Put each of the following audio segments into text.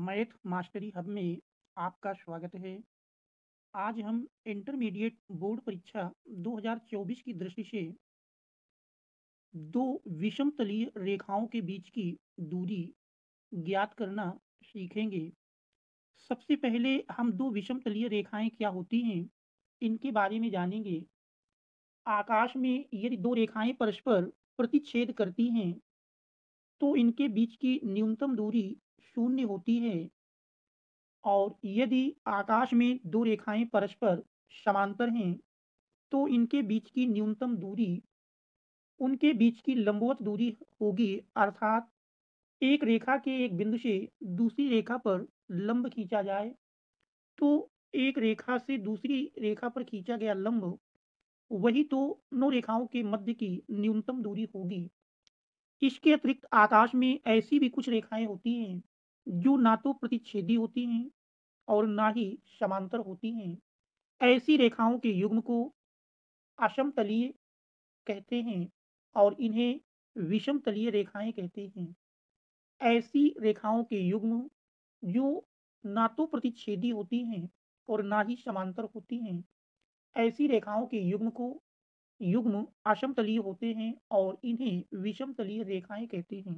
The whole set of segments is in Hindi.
मैथ मास्टरी हब में आपका स्वागत है। आज हम इंटरमीडिएट बोर्ड परीक्षा 2024 की दृष्टि से दो विषमतलीय रेखाओं के बीच की दूरी ज्ञात करना सीखेंगे। सबसे पहले हम दो विषमतलीय रेखाएं क्या होती हैं, इनके बारे में जानेंगे। आकाश में यदि दो रेखाएं परस्पर प्रतिच्छेद करती हैं, तो इनके बीच की न्यूनतम दूरी शून्य होती है। और यदि आकाश में दो रेखाएं परस्पर समांतर हैं, तो इनके बीच की न्यूनतम दूरी उनके बीच की लंबवत दूरी होगी, अर्थात एक रेखा के एक बिंदु से दूसरी रेखा पर लंब खींचा जाए तो एक रेखा से दूसरी रेखा पर खींचा गया लंब वही दोनों रेखाओं के मध्य की न्यूनतम दूरी होगी। इसके अतिरिक्त आकाश में ऐसी भी कुछ रेखाएं होती हैं जो ना तो प्रतिच्छेदी होती हैं और ना ही समांतर होती हैं। ऐसी रेखाओं के युग्म को असमतलीय कहते हैं और इन्हें विषमतलीय रेखाएं कहते हैं। ऐसी रेखाओं के युग्म जो ना तो प्रतिच्छेदी होती हैं और ना ही समांतर होती हैं, ऐसी रेखाओं के युग्म असमतलीय होते हैं और इन्हें विषमतलीय रेखाएं कहते हैं।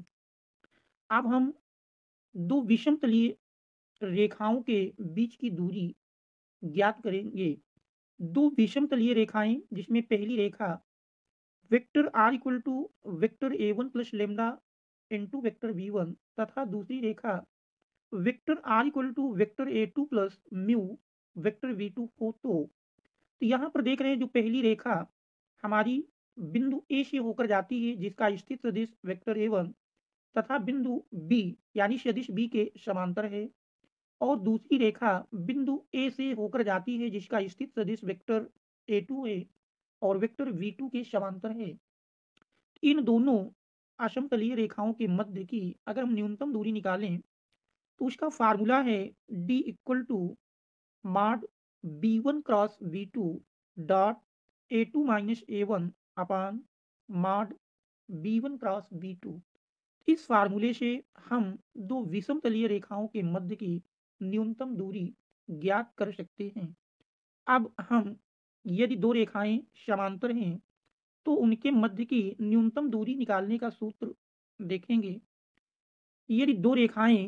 अब हम दो विषमतलीय रेखाओं के बीच की दूरी ज्ञात करेंगे। दो विषमतलीय रेखाएं, जिसमें पहली रेखा vector are equal to vector A one plus lambda into vector we one तथा दूसरी रेखा vector are equal to vector A two plus mu vector we two हो, तो यहाँ पर देख रहे हैं जो पहली रेखा हमारी बिंदु ए से होकर जाती है, जिसका स्थित सदिश वेक्टर ए वन तथा बिंदु बी यानी सदिश बी के समांतर है। और दूसरी रेखा बिंदु ए से होकर जाती है, जिसका स्थित सदिश वेक्टर ए टू है और वेक्टर वी टू के समांतर है। इन दोनों असमतलीय रेखाओं के मध्य की अगर हम न्यूनतम दूरी निकालें, तो उसका फार्मूला है D equal to mod B one cross B two dot A two minus A one upon mod B one cross B two. इस फार्मूले से हम दो विषमतलीय रेखाओं के मध्य की न्यूनतम दूरी ज्ञात कर सकते हैं। अब हम यदि दो रेखाएं समांतर हैं, तो उनके मध्य की न्यूनतम दूरी निकालने का सूत्र देखेंगे। यदि दो रेखाएं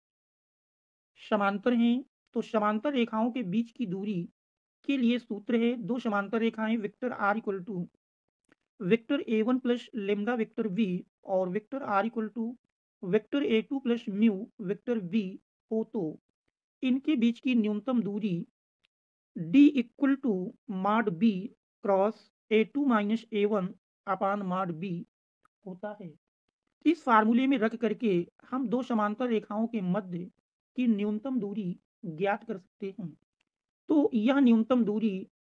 समांतर हैं, तो समांतर रेखाओं के बीच की दूरी के लिए सूत्र है दो समांतर रेखाएं vector are equal to vector A one plus lambda vector V और vector are equal to vector A two plus mu vector V हो, तो इनके बीच की न्यूनतम दूरी D equal to mod B cross A two minus A one upon mod B होता है। इस फार्मूले में रख करके हम दो समांतर रेखाओं के मध्य की न्यूनतम दूरी ज्ञात कर सकते हैं। तो यह न्यूनतम दूरी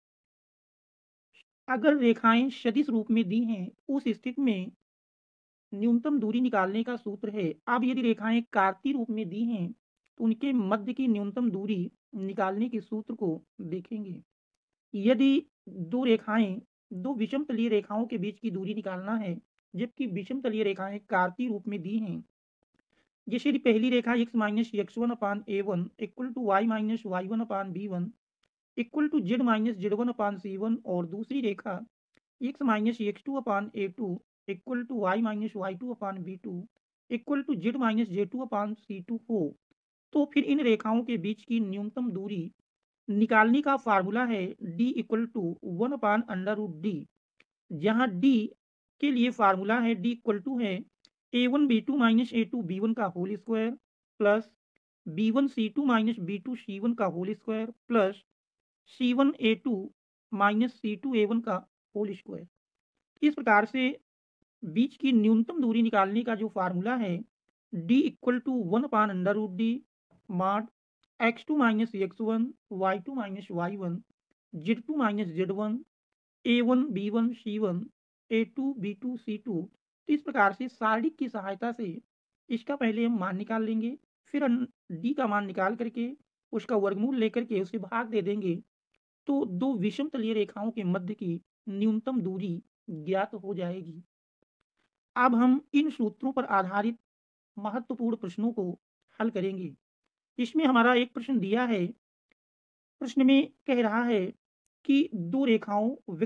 अगर रेखाएं सदिश रूप में दी हैं, उस स्थिति में न्यूनतम दूरी निकालने का सूत्र है। अब यदि रेखाएं कार्तीय रूप में दी हैं, तो उनके मध्य की न्यूनतम दूरी निकालने के सूत्र को देखेंगे। यदि दो रेखाएं दो विषमतलीय रेखाओं के बीच की दूरी निकालना है, जबकि विषमतलीय रेखाएं कार्तीय रूप में दी हैं, जैसे यदि पहली रेखा x minus x one upon a one equal to y minus y one upon b one equal to z minus z one upon c one और दूसरी रेखा x minus x two upon a two equal to y minus y two upon b two equal to z minus z two upon c two हो, तो फिर इन रेखाओं के बीच की न्यूनतम दूरी निकालने का फार्मूला है d equal to one upon under root d, जहाँ d के लिए फार्मूला है d इक्वल टू है a one b two minus a two b one का whole square plus b one c two minus b two c one का whole square plus c one a two minus c two a one का होल स्क्वायर। इस प्रकार से बीच की न्यूनतम दूरी निकालने का जो फार्मूला है d equal to one upon under root d mod x two minus x one y two minus y one z two minus z one a one b one c one a two b two c two. तो इस प्रकार से सारणिक की सहायता से इसका पहले हम मान निकाल लेंगे, फिर डी का मान निकाल करके उसका वर्गमूल लेकर के उसे भाग दे देंगे, तो दो विषमतलीय रेखाओं के मध्य की न्यूनतम दूरी ज्ञात हो जाएगी। अब हम इन सूत्रों पर आधारित महत्वपूर्ण प्रश्नों को हल करेंगे। इसमें हमारा एक प्रश्न दिया है, प्रश्न में कह रहा है कि दो रेखाओं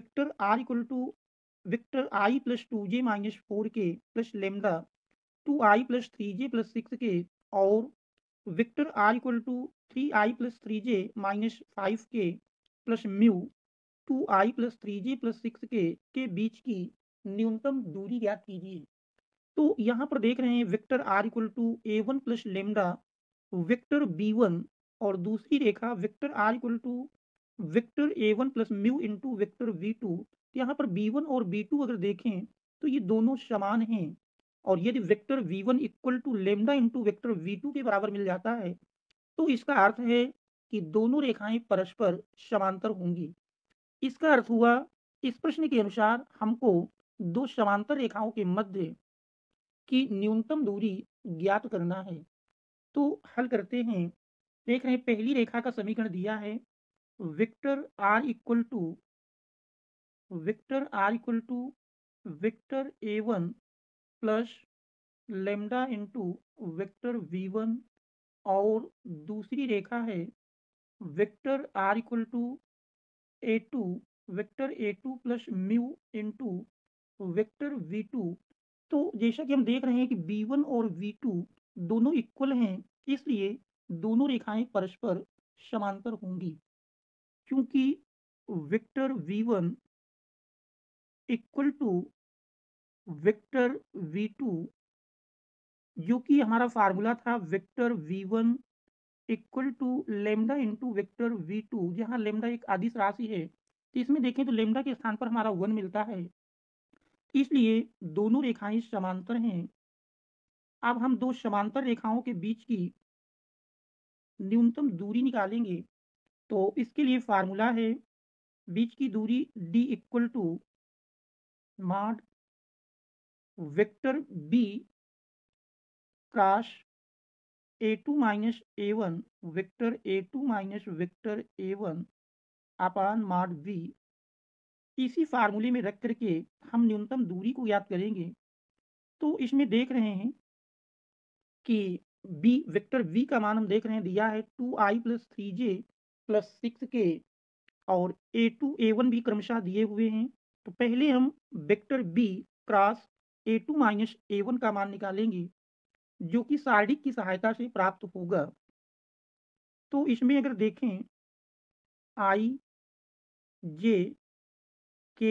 vector i plus two j minus four k plus lambda two i plus three j plus six k और vector are equal to three i plus three j minus five k plus mu two i plus three j plus six k बीच की न्यूनतम दूरी ज्ञात कीजिए। तो यहाँ पर देख रहे हैं vector are equal to a one plus lambda vector b one और दूसरी रेखा vector are equal to vector A one plus mu into vector we two. यहाँ पर बी वन और बी टू अगर देखें तो ये दोनों समान हैं और यदि vector we one equal to lambda into vector we two के बराबर मिल जाता है तो इसका अर्थ है कि दोनों रेखाएं परस्पर समांतर होंगी। इसका अर्थ हुआ इस प्रश्न के अनुसार हमको दो समांतर रेखाओं के मध्य की न्यूनतम दूरी ज्ञात करना है। तो हल करते हैं। देख रहे हैं पहली रेखा का समीकरण दिया है vector are equal to vector A one plus lambda into vector we one और दूसरी रेखा है vector are equal to a two vector A two plus mu into vector we two. तो जैसा कि हम देख रहे हैं कि बी वन और वी टू दोनों इक्वल हैं, इसलिए दोनों रेखाएं परस्पर समांतर होंगी क्योंकि vector we one equal to vector we two जो कि हमारा फार्मूला था vector we one equal to lambda into vector we two, जहाँ लेमडा एक आदिश राशि है तो इसमें देखें तो लेमडा के स्थान पर हमारा वन मिलता है, इसलिए दोनों रेखाएं समांतर हैं। अब हम दो समांतर रेखाओं के बीच की न्यूनतम दूरी निकालेंगे। तो इसके लिए फार्मूला है बीच की दूरी d equal to mod vector b cross A two minus A one vector A two minus vector A one upon mod v. इसी फार्मूले में रख करके हम न्यूनतम दूरी को ज्ञात करेंगे। तो इसमें देख रहे हैं कि बी वेक्टर वी का मान हम देख रहे हैं दिया है two i plus three j plus six k और ए टू ए वन भी क्रमशः दिए हुए हैं। तो पहले हम वेक्टर बी क्रॉस ए टू माइनस ए वन का मान निकालेंगे जो कि सारणिक की सहायता से प्राप्त होगा। तो इसमें अगर देखें आई जे के,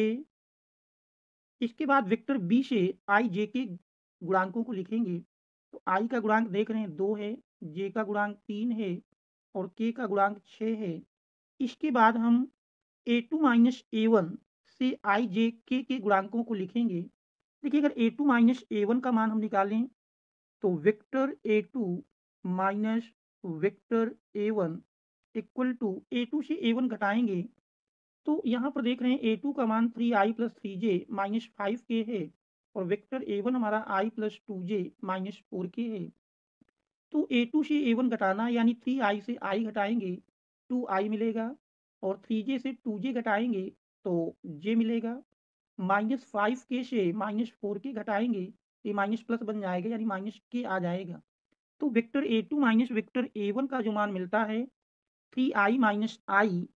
इसके बाद वेक्टर बी से आई जे के गुणांकों को लिखेंगे। तो आई का गुणांक देख रहे हैं 2 है, जे का गुणांक 3 है और के का गुणांक 6 है। इसके बाद हम a two minus A one से आई जे के गुणांकों को लिखेंगे। देखिए अगर a two minus A one का मान हम निकालें तो vector A two minus vector A one equal to a two से ए वन घटाएंगे तो यहाँ पर देख रहे हैं ए टू का मान three i plus three j minus five k है और वेक्टर ए वन हमारा i plus two j minus four k है। तो ए टू से ए वन घटाना यानी थ्री आई से आई घटाएंगे टू आई मिलेगा और थ्री जे से टू जे घटाएंगे तो जे मिलेगा। माइनस फाइव के से माइनस फोर के घटाएंगे ये माइनस प्लस बन जाएगा यानी माइनस के आ जाएगा। तो वेक्टर ए टू माइनस वेक्टर ए वन का जो मान मिलता है three i minus i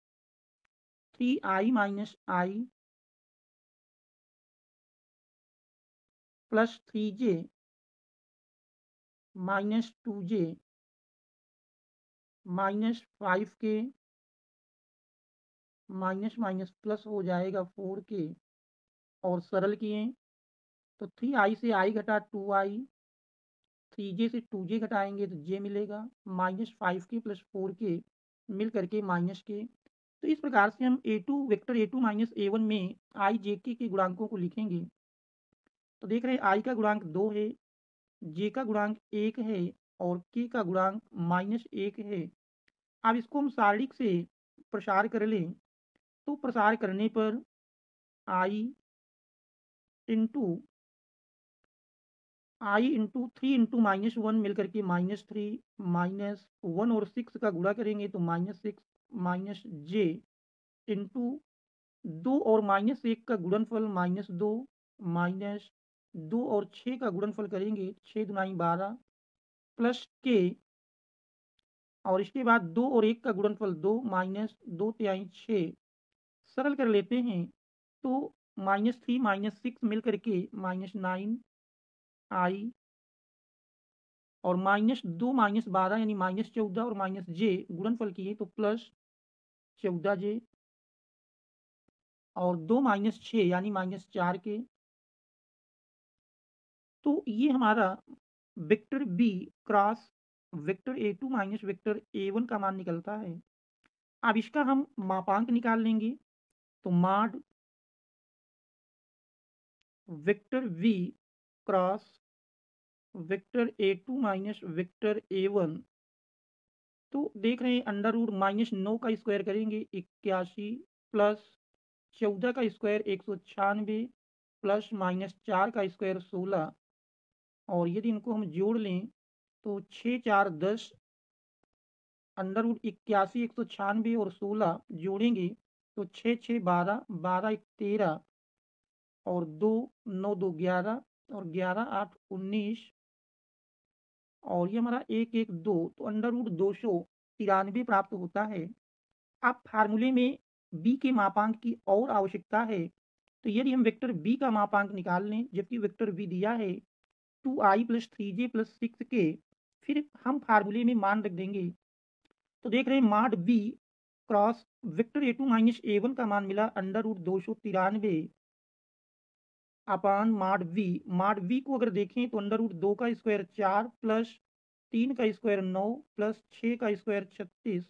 plus three j minus two j minus five k minus minus plus हो जाएगा फोर के और सरल किए तो थ्री आई से आई घटा टू आई, थ्री जे से टू जे घटाएंगे तो जे मिलेगा minus five k plus four k मिल करके माइनस के। तो इस प्रकार से हम a two vector A two minus A one में आई जे के गुणांकों को लिखेंगे। तो देख रहे हैं आई का गुणांक 2 है, जे का गुणांक 1 है और के का गुणांक माइनस 1 है। अब इसको हम सारणिक से प्रसार कर लें तो प्रसार करने पर i into three into minus one मिल करके माइनस थ्री माइनस वन और सिक्स का गुणा करेंगे तो minus six minus j into दो और माइनस एक का गुणनफल माइनस दो माइनस दो और छः का गुणनफल करेंगे छः दुनाई 12 प्लस के और इसके बाद 2 और 1 का गुणनफल 2 माइनस 2 तिहाई 6, सरल कर लेते हैं तो -3 -6 मिल करके -9 आई, और -2 -12 यानी -14 और -j गुणनफल किए तो +14j, और 2 -6 यानी -4 के। तो ये हमारा vector b cross vector a two minus vector a one का मान निकलता है। अब इसका हम मापांक निकाल लेंगे, तो mod vector v cross vector a two minus vector a one, तो देख रहे हैं अंडर रूट -9 का स्क्वायर करेंगे 81, प्लस 14 का स्क्वायर 196, प्लस -4 का स्क्वायर 16, और यदि इनको हम जोड़ लें तो 6 4 10, अंडर रूट 81 196 और 16 जोड़ेंगे तो 6 6 12, 12 1 13, और 2 9 2 11, और 11 8 19, और ये हमारा 1 1 2, तो अंडर रूट 293 प्राप्त होता है। अब फार्मूले में बी के मापांक की और आवश्यकता है, तो यदि हम वेक्टर बी का मापांक निकाल लें, जबकि वेक्टर बी दिया है 2i plus 3j plus 6k, फिर हम फार्मूले में मान रख देंगे, तो देख रहे हैं mod b cross vector a two minus a one का मान मिला अंडर रूट 293 अपान माड वी को अगर देखें तो अंडर रूट 2 का स्क्वायर 4, प्लस 3 का स्क्वायर 9, प्लस 6 का स्क्वायर 36,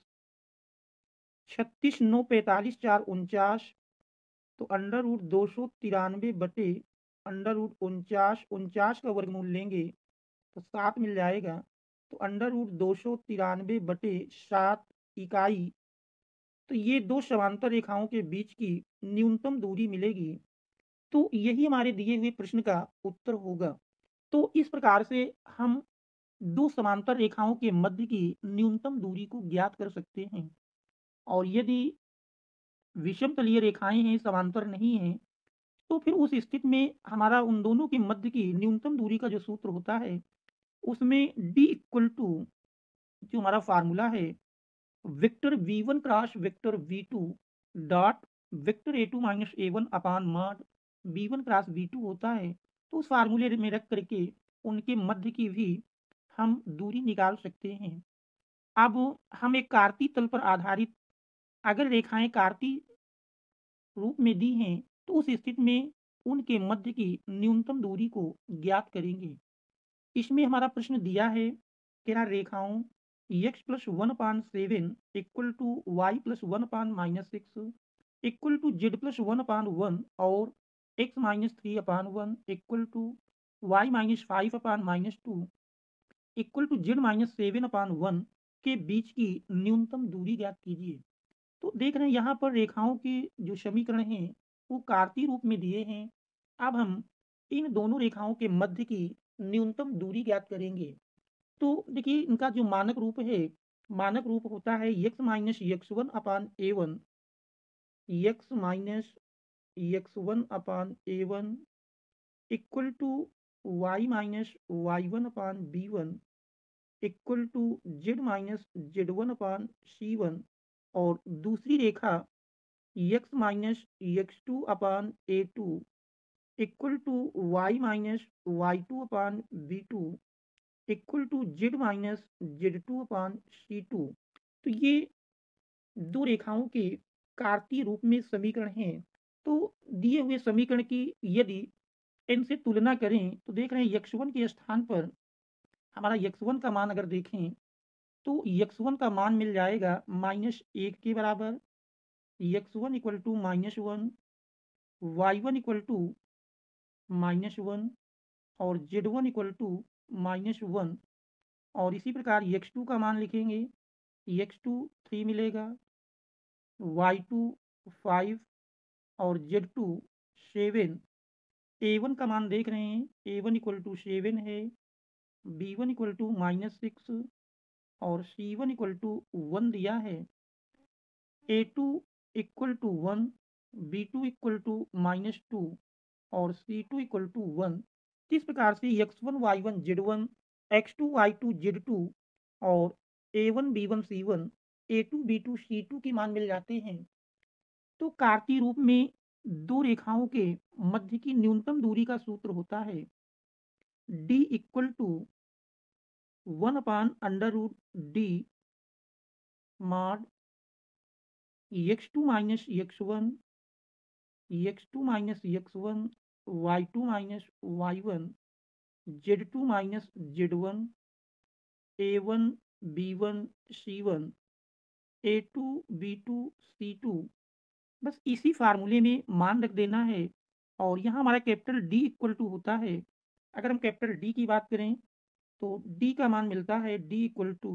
36 9 45 4 49, तो अंडर रूट 293 बटे अंडर रूट 49, 49 का वर्गमूल लेंगे तो 7 मिल जाएगा, तो अंडर रूट 293 बटे 7 इकाई, तो ये दो समांतर रेखाओं के बीच की न्यूनतम दूरी मिलेगी। तो यही हमारे दिए हुए प्रश्न का उत्तर होगा। तो इस प्रकार से हम दो समांतर रेखाओं के मध्य की न्यूनतम दूरी को ज्ञात कर सकते हैं, और यदि विषम तलीय रेखाएं हैं, समांतर नहीं हैं, तो फिर उस स्थिति में हमारा उन दोनों के मध्य की न्यूनतम दूरी का जो सूत्र होता है, उसमें d इक्वल टू, जो हमारा फार्मूला है, vector v1 cross vector v2 dot vector a2 minus a1 upon mod v1 cross v2 होता है। तो उस फार्मूले में रख करके उनके मध्य की भी हम दूरी निकाल सकते हैं। अब हम एक कार्तीय तल पर आधारित अगर रेखाएं कार्तीय रूप में दी हैं, तो उस स्थिति में उनके मध्य की न्यूनतम दूरी को ज्ञात करेंगे। इसमें हमारा प्रश्न दिया है कि रेखाओं x plus 1/7 equal to y plus 1/-6 equal to z plus 1/1 और x minus 3/1 equal to y minus 5/-2 equal to z minus 7/1 के बीच की न्यूनतम दूरी ज्ञात कीजिए। तो देख रहे हैं यहाँ पर रेखाओं के जो समीकरण हैं वो कार्तीय रूप में दिए हैं। अब हम इन दोनों रेखाओं के मध्य की न्यूनतम दूरी ज्ञात करेंगे। तो देखिए इनका जो मानक रूप है, मानक रूप होता है x minus x1 upon a1, x minus x1 upon a1 equal to y minus y1 upon b1 equal to z minus z1 upon c1, और दूसरी रेखा x minus x2 upon a2 equal to y minus y2 upon b2 equal to z minus z two upon c2। तो ये दो रेखाओं के कार्तीय रूप में समीकरण हैं। तो दिए हुए समीकरण की यदि इनसे तुलना करें तो देख रहे हैं x1 के स्थान पर हमारा x1 का मान अगर देखें तो x1 का मान मिल जाएगा -1 के बराबर, x1 equal to -1, y1 equal to -1, और z1 इक्वल टू -1, और इसी प्रकार x2 का मान लिखेंगे, x2 3 मिलेगा, y2 5, और z2 7। a1 का मान देख रहे हैं, a1 इक्वल टू 7 है, b1 इक्वल टू -6, और c1 इक्वल टू 1 दिया है, a2 equal to 1, b2 equal to -2, और c2 इक्वल टू 1। इस प्रकार से x1 y1 z1, x2 y2 z2 और A1 B1 C1 A2 B2 C2 के मान मिल जाते हैं, तो कार्तीय रूप में दो रेखाओं के मध्य की न्यूनतम दूरी का सूत्र होता है D equal to 1/√D mod x2 minus x1 x2 minus x1 y2 minus y1 z2 minus z1 A1 B1 C1 A2 B2 C2। बस इसी फार्मूले में मान रख देना है और यहाँ हमारा कैपिटल डी इक्वल टू होता है। अगर हम कैपिटल डी की बात करें तो डी का मान मिलता है D equal to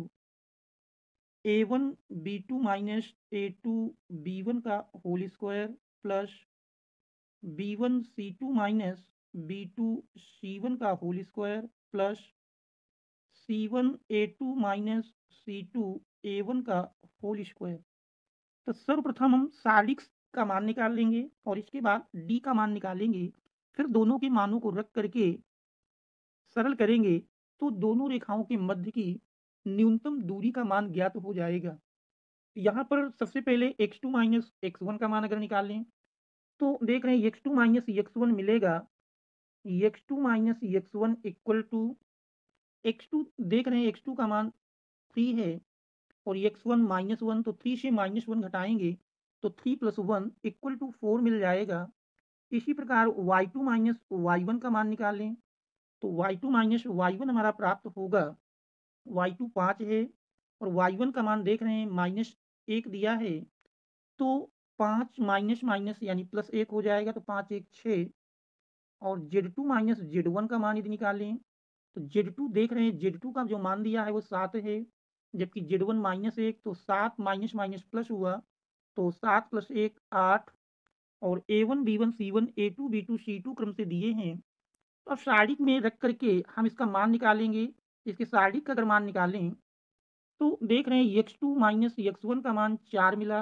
A1 B2 minus A2 B1 का whole square plus B1 C2 minus B2 C1 का whole square plus C1 A2 minus C2 A1 का होल स्क्वायर। तो सर्वप्रथम हम सारिक्स का मान निकाल लेंगे और इसके बाद डी का मान निकालेंगे, फिर दोनों के मानों को रख करके सरल करेंगे तो दोनों रेखाओं के मध्य की न्यूनतम दूरी का मान ज्ञात हो जाएगा। यहाँ पर सबसे पहले x2 माइनस x1 का मान अगर निकाल लें तो देख रहे हैं x2 माइनस x1 मिलेगा x2 minus x1 equal to x2 देख रहे हैं x2 का मान 3 है और x1 -1 तो 3 से -1 घटाएंगे तो 3 + 1 इक्वल टू 4 मिल जाएगा। इसी प्रकार y2 माइनस y1 का मान निकाल लें तो y2 माइनस y1 हमारा प्राप्त होगा y2 5 है और y1 का मान देख रहे हैं -1 दिया है तो 5 माइनस माइनस यानी +1 हो जाएगा तो 5 1 6 और Z2 माइनस Z1 का मान यदि निकालें तो Z2 देख रहे हैं Z2 का जो मान दिया है वो 7 है जबकि Z1 -1 तो 7 माइनस माइनस प्लस हुआ तो 7 + 1 8 और A1 B1 C1 A2 B2 C2 क्रम से दिए हैं। तो अब सारणिक में रख करके हम इसका मान निकालेंगे। इसके सारणिक का अगर मान निकालें तो देख रहे हैं x2 माइनस x1 का मान 4 मिला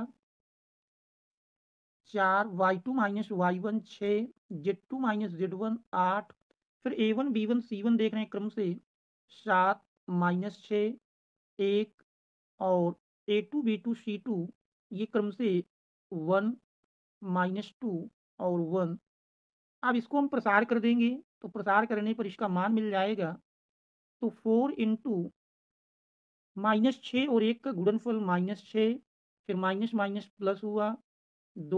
4 y2 minus y1 6 z2 minus z1 8 फिर A1 B1 C1 देख रहे हैं क्रम से 7 -6 1 और A2 B2 C2 ये क्रम से 1 -2 और 1। अब इसको हम प्रसार कर देंगे तो प्रसार करने पर इसका मान मिल जाएगा तो 4 इंटू -6 और 1 का गुणनफल -6 फिर माइनस माइनस प्लस हुआ 2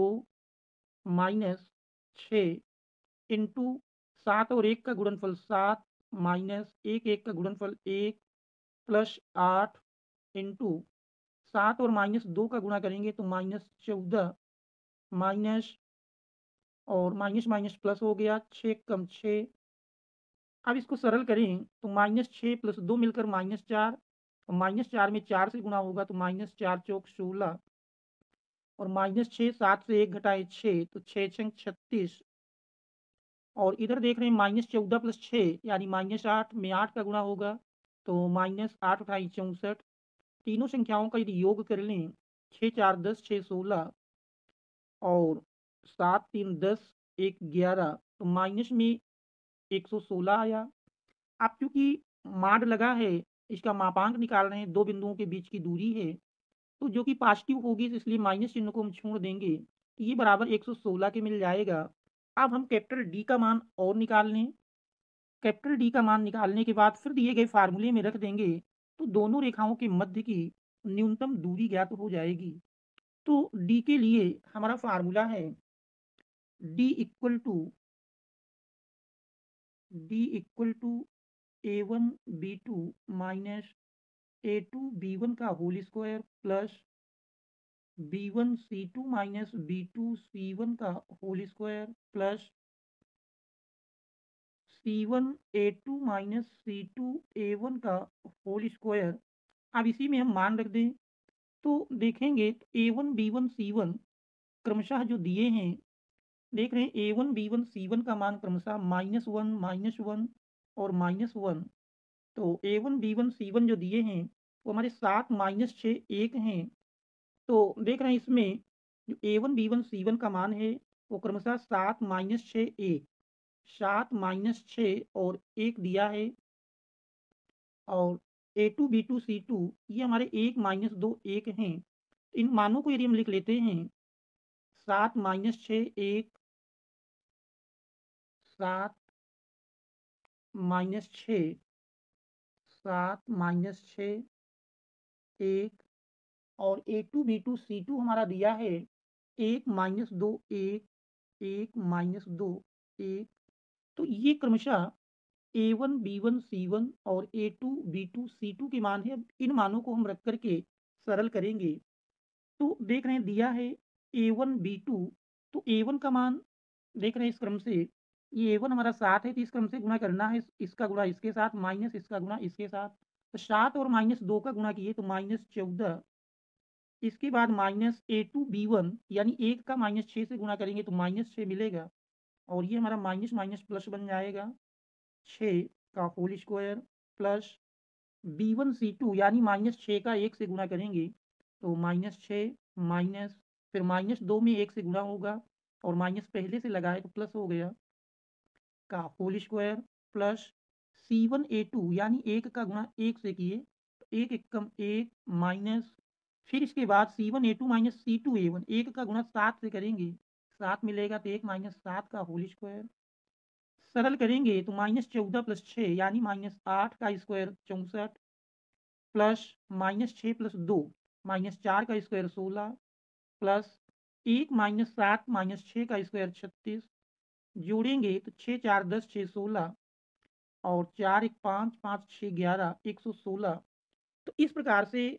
-6 इंटू 7 और 1 का गुणनफल 7 माइनस 1 1 का गुणनफल 1 प्लस 8 इंटू 7 और -2 का गुणा करेंगे तो -14 माइनस और माइनस माइनस प्लस हो गया 6 कम 6। अब इसको सरल करें तो -6 + 2 मिलकर -4 और -4 में 4 से गुणा होगा तो -4 चौक 16 और -6 7 से 1 घटाए 6 तो 6 छंग 36 और इधर देख रहे हैं -14 + 6 यानी -8 में 8 का गुणा होगा तो -8 × 64। तीनों संख्याओं का यदि योग कर लें 6 4 10 6 16 और 7 3 10 1 11 तो माइनस में 116 आया। अब चूंकि माड लगा है इसका मापांक निकाल रहे हैं, दो बिंदुओं के बीच की दूरी है तो जो कि पॉजिटिव होगी तो इसलिए माइनस चिन्ह को हम छोड़ देंगे तो ये बराबर 116 के मिल जाएगा। अब हम कैपिटल डी का मान और निकाल लें। कैपिटल डी का मान निकालने के बाद फिर दिए गए फार्मूले में रख देंगे तो दोनों रेखाओं के मध्य की न्यूनतम दूरी ज्ञात हो जाएगी। तो डी के लिए हमारा फार्मूला है D equal to A1 B2 minus A2 B1 का whole square plus B1 C2 minus B2 C1 का whole square plus C1 A2 minus C2 A1 का होल स्क्वायर। अब इसी में हम मान रख दें तो देखेंगे A1 B1 C1 क्रमशः जो दिए हैं देख रहे हैं A1 B1 C1 का मान क्रमशः -1 और -1 तो A1 B1 C1 जो दिए हैं वो हमारे 7 -6 1 हैं तो देख रहे हैं इसमें जो A1 B1 C1 का मान है वो क्रमशः 7 -6 1 7 -6 और 1 दिया है और A2 B2 C2 ये हमारे 1 माइनस 2 1 हैं। इन मानों को यदि हम लिख लेते हैं 7 माइनस 6 1, 7 माइनस 6, 7 माइनस 6 1, और A2 B2 C2 हमारा दिया है 1 माइनस 2 1, 1 माइनस 2 1। तो ये क्रमशः A1 B1 C1 और A2 B2 C2 के मान है। अब इन मानों को हम रख करके सरल करेंगे तो देख रहे हैं दिया है A1 B2, तो A1 का मान देख रहे हैं इस क्रम से, ये A1 हमारा 7 है तो इस क्रम से गुणा करना है, इसका गुणा इसके साथ माइनस इसका गुणा इसके साथ। तो 7 और माइनस 2 का गुणा किए तो माइनस 14। इसके बाद माइनस A2 B1 यानी 1 का माइनस 6 से गुणा करेंगे तो माइनस 6 मिलेगा, और ये हमारा माइनस माइनस प्लस बन जाएगा 6 का whole square plus B1 C2 यानी माइनस 6 का 1 से गुणा करेंगे तो माइनस 6 माइनस, फिर माइनस 2 में 1 से गुणा होगा और माइनस पहले से लगाए तो प्लस हो गया का होल स्क्वायर प्लस C1A2 यानी 1 का गुणा 1 से किए तो 1 एकम 1 माइनस, फिर इसके बाद C1A2 माइनस C2A1 1 का गुणा 7 से करेंगे 7 मिलेगा तो 1 माइनस 7 का होल स्क्वायर। सरल करेंगे तो माइनस 14 प्लस 6 यानी माइनस 8 का square 64 plus minus 6 plus 2 minus 4 का स्क्वायर 16 प्लस 1 माइनस 7 माइनस 6 का स्क्वायर 36, जोड़ेंगे तो 6 4 10 6 16 और 4 1 5 5 6 11 116। तो इस प्रकार से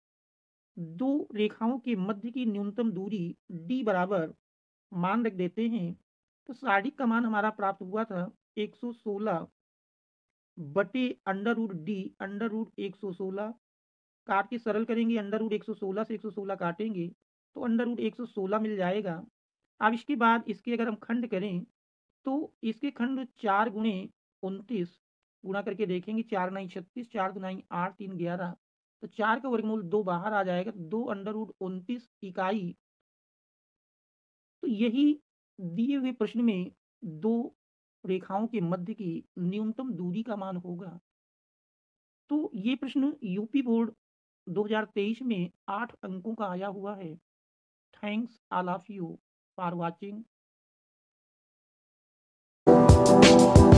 दो रेखाओं के मध्य की न्यूनतम दूरी d बराबर मान रख देते हैं तो सारणिक का मान हमारा प्राप्त हुआ था 116 बटे under root d under root 116। काट के सरल करेंगे, अंडर रूट 116 से 116 काटेंगे तो अंडर रूट 116 मिल जाएगा। अब इसके बाद इसके अगर हम खंड करें तो इसके खंड 4 गुणे 29 गुणा करके देखेंगे, 4 9 36, 4 2 9 8 3 11, तो 4 का वर्गमूल 2 बाहर आ जाएगा, 2 अंडर रूट 29 इकाई। तो यही दिए हुए प्रश्न में दो रेखाओं के मध्य की न्यूनतम दूरी का मान होगा। तो ये प्रश्न यूपी बोर्ड 2023 में 8 अंकों का आया हुआ है। Thanks all of you for watching.